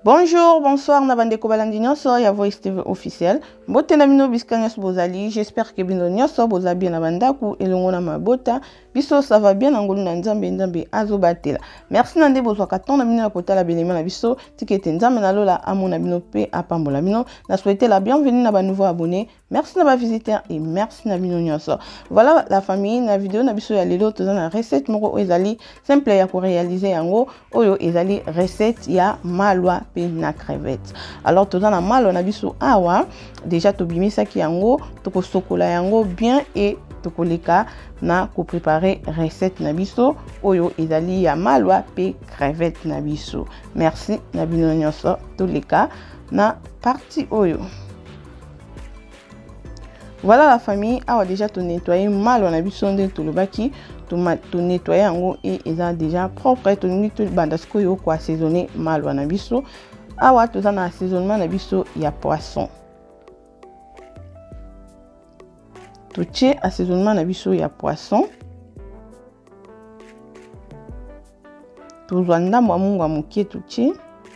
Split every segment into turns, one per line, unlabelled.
Bonjour, bonsoir, Nabandeko Balandi Nyonso, ya Voice TV officiel. Mbote na bino biskanya bozali, j'espère que bino nyonso boza bien na bandaku elongo na mabota. Biso ça va bien ngolu na nzambe azo batela. Merci nande bozwa katon na bino na kotala belema na biso, tikete nzambe na lola amona bino pe apambola bino. Na souhaiter la bienvenue na ba nouveau abonné. Merci na ba visiteur et merci na bino nyonso. Voilà la famille na vidéo na biso ya lelo toza na recette moko ezali simple ya ko réaliser yango oyo ezali recette ya malwa na crevette. Alors toza na malo na biso awa déjà tobimisaki yango toko sokola yango bien et tokoleka na ko préparer recette na biso oyo ezali ya malwa pe crevette na biso. Merci na bino nyonso toleka na partie oyo. Voilà la famille, awa déjà to nettoyer malo na biso nde tolobaki to nettoyer yango et eza déjà propre to ngi to bandasko yo ko assaisonner malo na biso. Awa toza na assaisonnement na biso ya poisson. To tche assaisonnement na biso ya poisson. To zwanda mwa mungwa mukie to tche.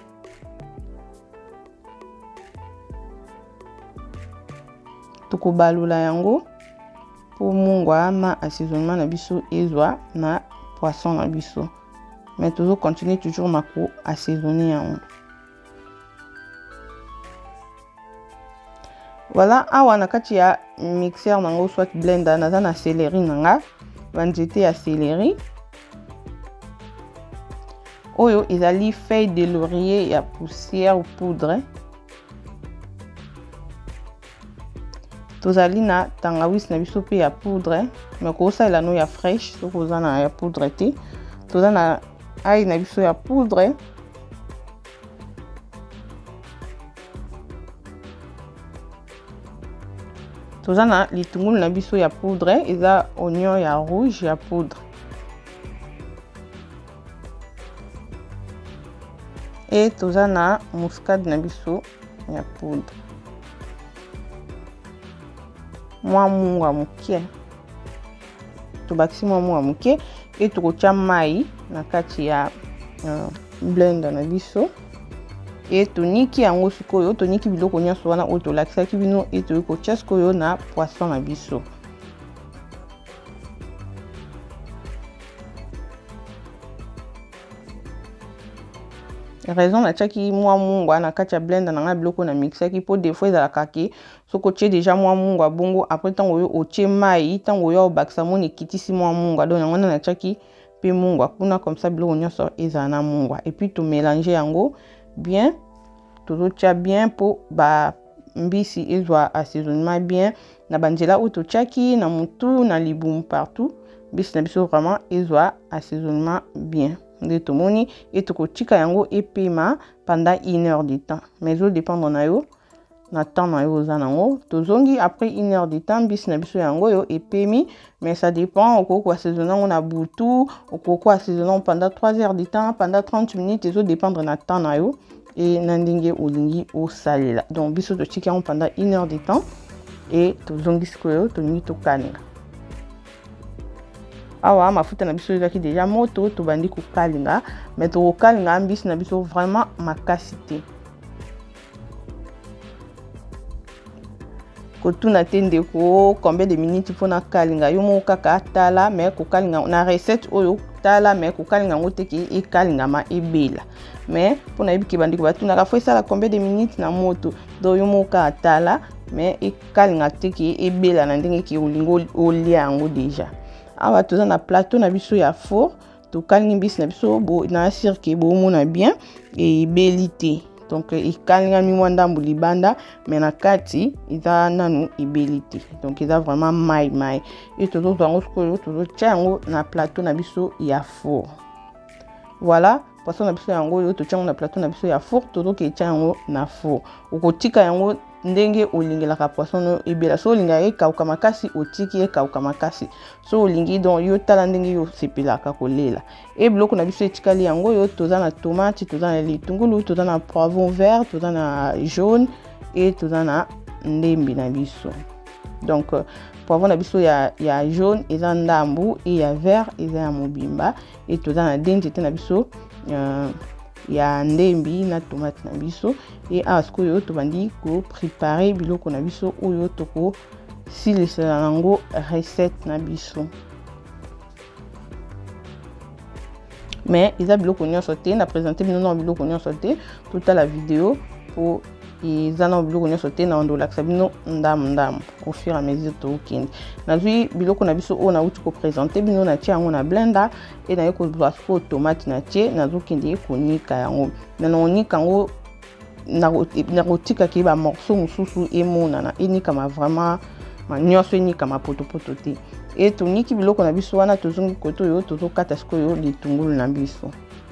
Tokobalula yango pour mungwa na assaisonnement na biso ezwa na poisson na biso. Mais toujours continuer toujours na ko assaisonner yango. Voilà, awa na kati ya mixeur nango soit blender naza na céleri nanga, banjete ya céleri. Oyo ezali feuille de laurier ya poussière ou poudre. Tozali na tangawizi na biso pe ya poudre, mais ko sala no ya fraîche, so ko na ya poudre te. Toza na ail na biso ya poudre. Toza na litungulu na biso ya poudre, eza oignon ya rouge ya poudre. Et toza na muscade na biso ya poudre. Mwa mungwa mukie. Tobakisi mwa mungwa mukie et tokotia mai na kati ya blender na biso. Et toniki yango sikoyo, toniki biloko nyonso wana oyo tolakisaki bino et tokotia sikoyo na poisson na biso. Raison na tiaki mwa mungwa na kati ya blender na biloko na mixaki po des fois ezalaka ke soko tie déjà mwa mungwa bongo après tango oyo otie mai tango oyo obakisa moni kitisi mwa mungwa donc yango na tiaki pe mungwa kuna comme ça biloko nyonso ezala na mungwa et puis to mélanger yango bien, tout tcha bien pour ba mbisi ezwa assaisonnement bien na banjela auto tchaki na mutu na libum partout bis na biso vraiment ezwa assaisonnement bien de tomoni et to kotika yango epema pendant 1 heure de temps mais zo dépendre na yo na temps na yo zanango to zongi après 1 heure de temps bis na biso yango yo epemi mais ça dépend okoko assaisonner on a butu okoko assaisonner pendant 3 heures de temps pendant 30 minutes zo dépendre na temps na yo et nandinge olingi o salela donc biso to tika on pendant 1 heure de temps et to zongi skoyo to ni to kalinga. Awa mafuta na biso ezaki déjà moto to bandi ko kalinga mais to kalinga mbisi na biso vraiment makasité. Kotuna tende ko combien de minutes pour na kalinga yo mo kaka tala mais ko kalinga na recette oyo tala mais ko kalinga ngote ki e kalinga ma ebela mais pour na yebiki bandi ko batuna ka fois sala combien de minutes na moto do yo mo ka tala mais e kalinga te ki ebela na ndenge ki olingo olia yango déjà. Awa toza na plateau na biso ya four to kalinga mbisi na biso bo na cirque bo mona bien et belité. Donc il kalinga mi mwanda mbulibanda mais na kati iza nanu ibelité. Donc il a vraiment mai et todo zango skoyo todo tchango na plateau na biso ya four. Voilà, poisson na biso yango yo to tchango na plateau na biso ya four todo ke tchango na four. Okotika yango ndenge olingelaka poisson no ebela so olinga ekauka makasi otiki ekauka makasi so olingi donc yo tala ndenge yo sepelaka kolela e biloko na biso etikali yango yo toza na tomate toza na litungulu toza na poivron vert toza na jaune et toza na ndembi na biso donc poivron na biso ya jaune eza ndambu et ya vert eza ya mobimba et toza na denjete na biso ya ndembi na tomate na biso. Et awa sikoyo tobandi ko préparer biloko na biso oyo toko silisa nango recette na biso. Mais ils ont biloko nyonso te na présenter bino na biloko nyonso te toute la vidéo pour ils ont biloko nyonso te na ndo laksa bino ndam au fur et à mesure to weekend. Na zui biloko na biso on a uti ko présenter bino na tia na blender et na yeko zwa ko tomate na tie na zo kende ko nika yango. Na no nika yango na rotika ki ba morceau mususu emona na enika ma vraiment ma nyonso enika ma poto te. Et toniki biloko na biso wana tozongi koto yo tozo kata sikoyo litungulu na biso.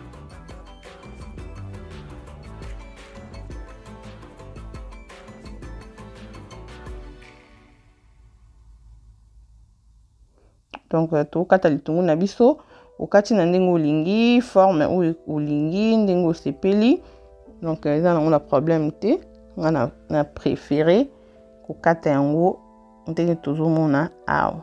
Donc to kata litungulu na biso okati na ndenge olingi forme olingi ndenge osepeli. Donc ça on a problème te on a préféré ko kata yango ndenge tozomona awa.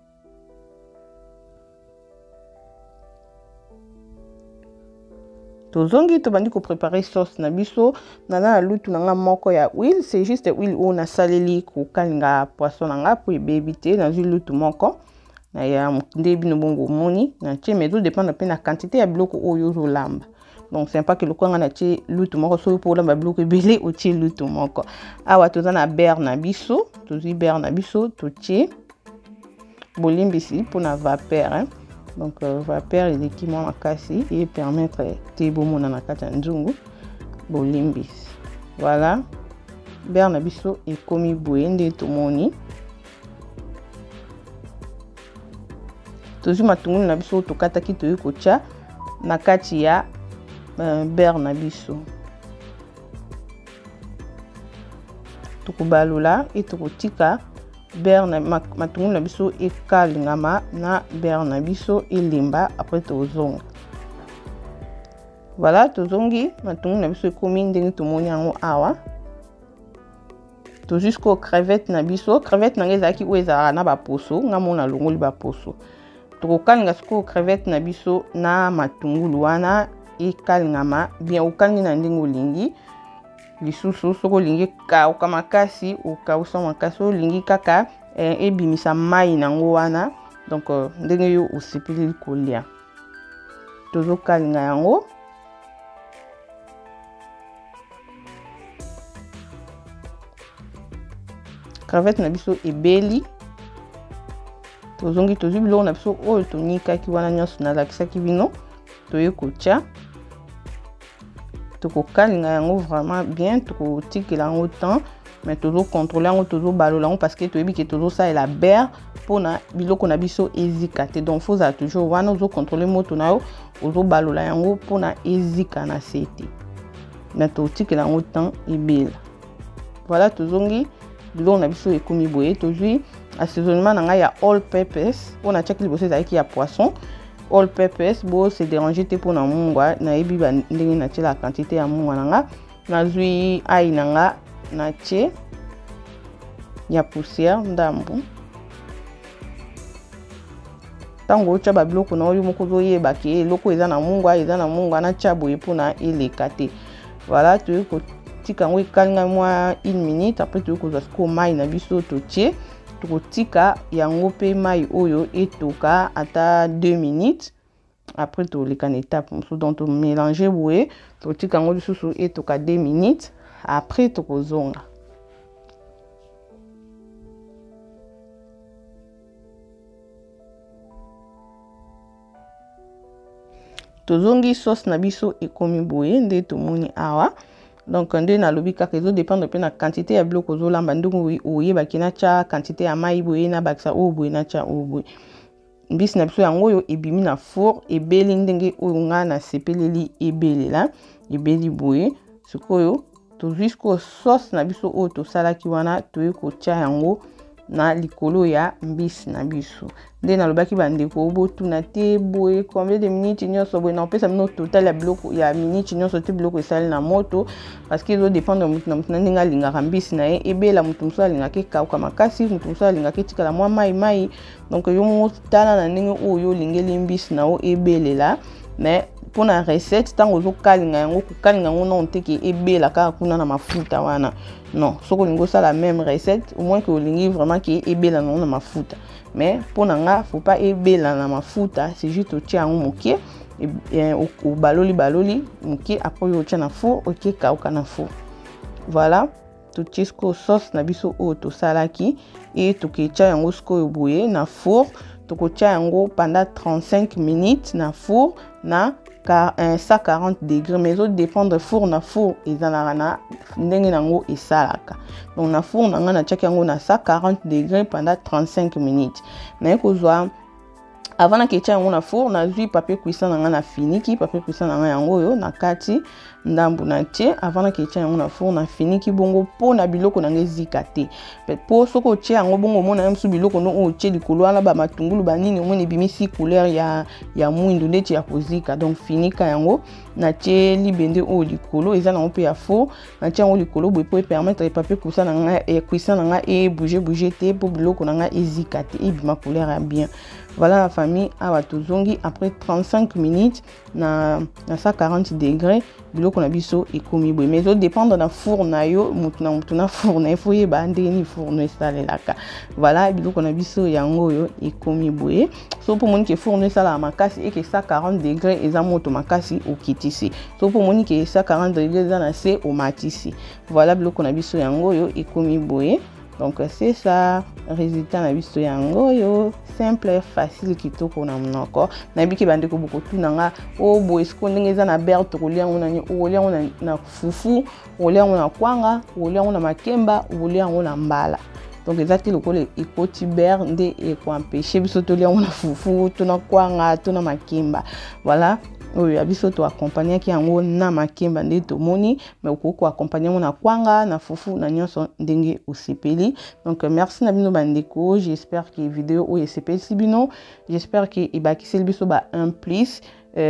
Tozongi tobandi ko préparer sauce na biso na lutu na nga moko ya huile, c'est juste huile on a saleli ko kalinga poisson nga po ebebite na lutu moko na ya ndebi no bongo moni na tie mais tout dépend de la quantité ya biloko oyo zo lamba. Donc c'est pas que le ko nga na tie lutu moko so po lamba biloko ebele o tie lutu moko. Awa tozana beurre na biso, tozi beurre na biso to tie bolimbisi pour na vapeur hein. Donc vapeur il qui m'a makasi et permettre te bomo na kata nzungu bolimbis. Voilà. Beurre na biso et komi boye nde tomoni. Tozu matungulu na biso to kata ki to yiko tia na kati ya beurre na biso. Tokubalula et tokotika beurre na matungulu na biso ekalingama na beurre na biso elimba après tozonga. Voilà tozongi matungulu na biso ekomi ndenge tomoni yango awa. To jusqu'au crevette na biso, crevette na ngezaki o ezara na ba poso, nga mona longoli ba poso. Tokokalinga siko crevette na biso na matungulu wana ekalingama bien okangi na ndenge olingi. Lisusu soko lingi ka okamakasi okausa makasi olingi kaka ebimisa mai nango wana. Donc ndenge yo osepeli kolia. Tozo kalinga yango. Crevette na biso ebeli. Tozongi tozu biloko na biso oyo tonika ki wana nyonso na lakisa ki bino. Toye kotia. Toko kalinga yango vraiment bien, toko tikela yango temps, mais tozo contrôler yango tozo balola yango parce que toyebi ke tozo sa la beurre pona biloko na biso ezika te. Donc faut ça toujours wana ozo contrôler moto na yo ozo balola yango pona ezika na sete. Mais to tikela yango temps ebela. Voilà tozongi biloko na biso ekomi boye tozui assaisonnement na nga ya all peppers pona check liboso ezaki ya poisson. All peppers bo se déranger te pour na mungwa na ebi ba ndenge na tie la quantité ya mungwa nanga na zui ai nanga na tie ya poussière ndambu tango cha ba biloko na oyo moko zo yeba ke loko eza na mungwa na tia boye pona eleka te. Voilà tu ko tika ngo ikalinga mwa 1 minute après tu ko zasko mai na biso to tie tokotika yango pe mai oyo etoka ata 2 minutes après to leka na étape mosusu donc to mélanger boye totika yango lisusu etoka 2 minutes après tokozonga. Tozongi sauce na biso ekomi boye nde tomoni awa. Donc nde na lobi kaka ezo dépendre pe na quantité ya biloko zo lamba ndungu oyeba kina cha quantité ya mai boye na bakisa o boye na cha o boye. Mbisi na biso yango oyo ebimi na four ebeli ndenge oyo nga na sepeleli ebelela ebeli boye sikoyo to jusqu'au sauce na biso oyo to salaki wana toye kotia yango na likolo ya mbisi na biso. Nde na lobaki bandeko botu na te boye combien de minutes nyonso boye na pesa mino total ya biloko ya minutes nyonso te biloko esali na moto parce que zo dépendre mutu na mutu na ndenge alingaka mbisi na ye ebela mutu mosusu alingaka ekauka makasi mutu mosusu alingaka etikala mwa mai donc yo motala na ndenge oyo olingeli mbisi na o ebelela mais pour na recette tango zo kalinga yango ko kalinga ngo non te ki ebela ka kuna na mafuta wana non soko lingo ça la même recette au moins que olingi vraiment ki ebela na mafuta mais pour nga faut pas ebela na mafuta c'est juste au tia ngo moké et au baloli moké après au tia na four OK kauka na four voilà tout tisco sauce na biso o to salaki et to ke tia yango sko boye na four to ko tia yango pendant 35 minutes na four na 140 degrés mais autres dépendre four na four ezalaka na ndenge nango esalaka donc na four na nga na tia yango na 140 degrés pendant 35 minutes na kozwa avant na ketia yango na four na zui papier cuisson na nga na finiki papier cuisson na nga yango yo na kati ndambu na tie avant na ketia yango na four na finiki bongo po na biloko na ngezika te po soko tie yango bongo mona msu biloko no o tie likolo ala ba matungulu banini omoni bimisi couleur ya mwindu ndeti ya kozika donc finika yango na tie libende o likolo eza na ope ya four na tie yango likolo boy po permettre papier cuisson na nga cuisson na nga e bouger te po biloko na nga ezika te e bima couleur ya bien. Voilà la famille awa tozongi après 35 minutes na 140 degrés biloko na biso ekomi boye mais ça dépend na four na yo mutu na four na faut yeba ndenge ni four no esalelaka voilà biloko na biso yango yo ekomi boye so pour moni ke four no esala makasi et que 140 degrés eza moto makasi okitisi so pour moni ke 140 degrés eza na se o matisi voilà biloko na biso yango yo ekomi boye. Donc c'est ça résultat na biso yango yo simple facile kitoko na monoko na biki bande ko boko tunanga o bo esko ndenge za na beurre to kolia ngona ni o lia ngona na fufu o lia ngona kwanga o lia ngona makemba o lia ngona mbala donc ezati lokole ikoti beurre nde e ko empêcher biso to lia ngona fufu to na kwanga to na makemba voilà oyo abiso to accompagner ki yango na makemba nde to moni mais okoko accompagner mo na kwanga na fufu na nyonso ndenge osepeli donc merci na bino bandeko j'espère que vidéo o esepeli bino j'espère que ibakiseli biso ba un plus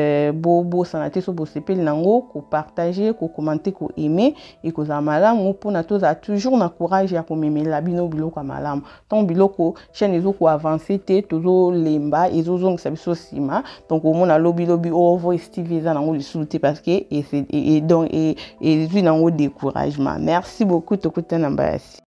bo sanate so bo sepeli nango ko partager ko commenter ko aimer et ko za malamu pona to za toujours na courage ya ko memela bino biloko malamu ton biloko chaîne ezo ko avancer te tozo lemba ezo zongisa biso sima donc au mona lobi o voice TV za nango lisulte parce que et donc et nango découragement merci beaucoup to kutana mbasi.